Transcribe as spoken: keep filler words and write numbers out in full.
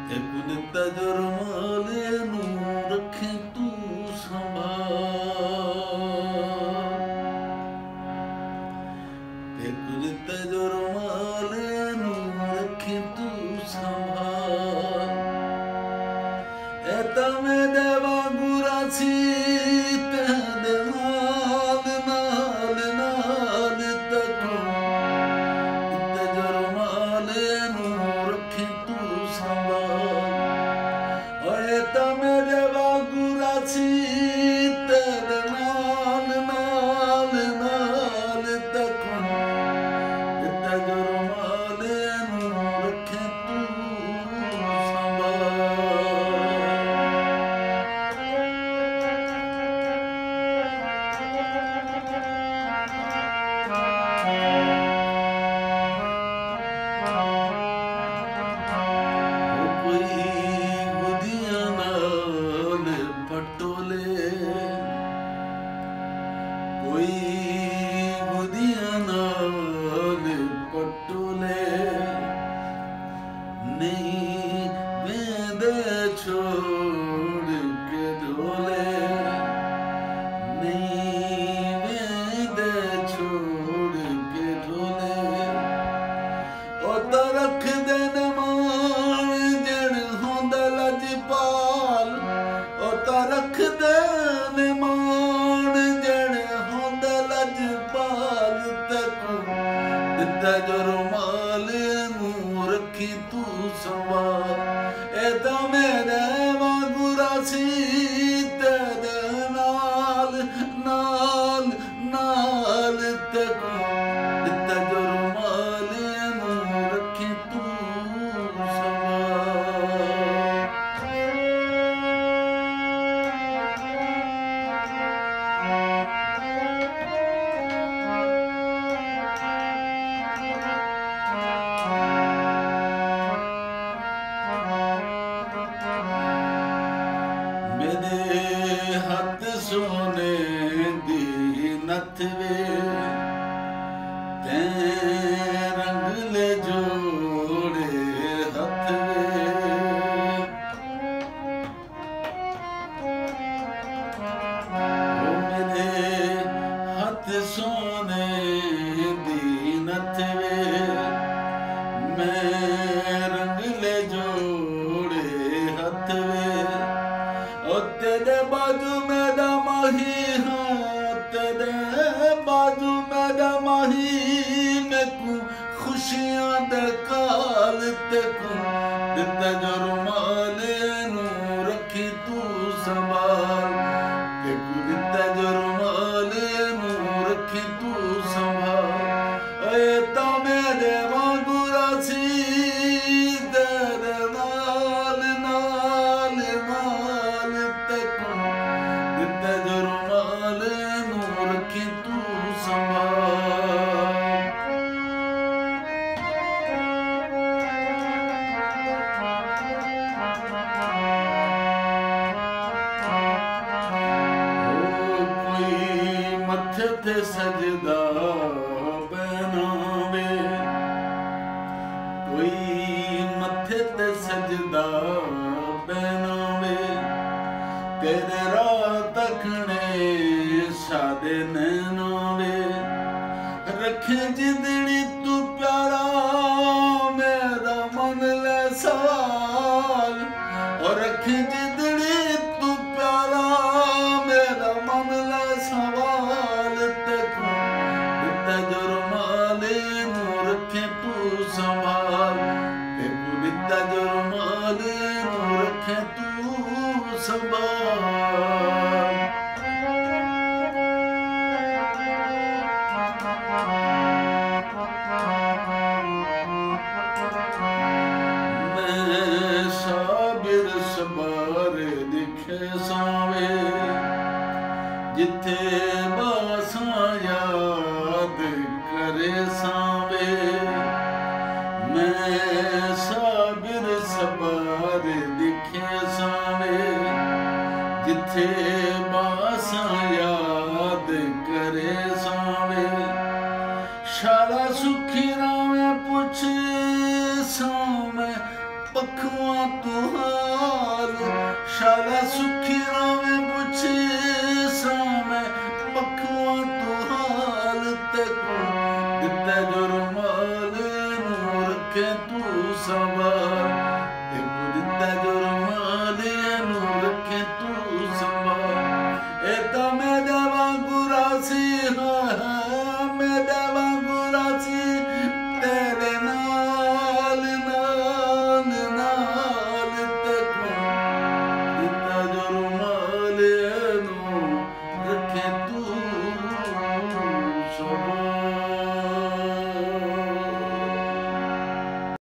एक दिता जो रुमाले नू रखे तू संभाल। एक दिता जो रुमाले नू रखे तू संभाल। एता में देवा गुरा सी तेरे नाल नाल नाल तकू दिता जो रुमाले नू रखे तू संभाल। एता में देवा गुरा सी तेरे नाल नाल नाल तकू दिता जो रुमाले नू रखे तू कोई गुदिया नाल पटोले नहीं वेंदे छोड़ के ढोले नहीं वेंदे छोड़ के ढोले। ओ तो रख देन मान जन होंदा लजपाल। ओ तो रख देन मान जन होंदा लजपाल तकू दिता जो रुमाले नू रखी तू संभाल। एदा मेरे वागुरा सी तेरे नाल नाल नाल तकू दिता जो रुमाले नू रखी तू मेरे हाथ सोने दी नथ वे ते रंग ले जोड़े हथ वे। ओ मेरे हाथ सोने दी नथ वे मैं रंग ले जोड़े हथ वे। ओ तेरे बाजू मेरा माही हाँ तेरे बाजू मेरा माही मैं को खुशियां दे काल तकू दिता जो रुमाले नू रखी तू संभाल। तेकू दिता जो रुमाले नू रखी तू संभाल। एता मेरे वागुरा सी तेरे नाल नाल नाल तकू दिता जो रुमाले नू रखी तू संभाल। ओ कोई मथे ते सजदा बनावे कोई मथे ते सजदा बनावे तेरे राह तकने सादे नैनों रखे जिंदड़ी तू प्यारा मेरा मन ले सवाल। और रखे जिंदड़ी तू प्यारा मेरा मन ले सवाल तकू दिता जो रुमाले नू रखे तू संभाल। तेकू दिता जो रुमाले नू रखे तू संभाल। मैं साबिर सबार दिखे सावे जिथे बासा याद करे सावे। मैं साबिर सबार दिखे सावे जिथे बासा याद करे सावे। शाला सुखी रामे पुछ सामे पखुआ तू हाल शाला सुखी रावे पुछे सामे पखुआ तू हाल ते दिते जो रुमाल नू रखे तू संभाल